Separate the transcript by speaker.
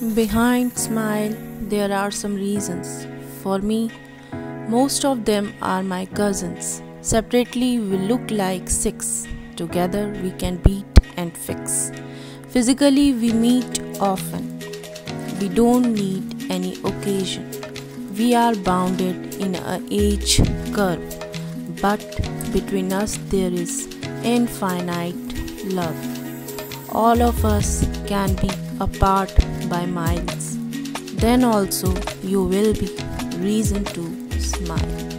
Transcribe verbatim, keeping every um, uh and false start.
Speaker 1: Behind smile, there are some reasons. For me, most of them are my cousins. Separately, we look like six. Together, we can beat and fix. Physically, we meet often. We don't need any occasion. We are bounded in a age curve, but between us there is infinite love. All of us can be apart by miles. Then also you will be reason to smile.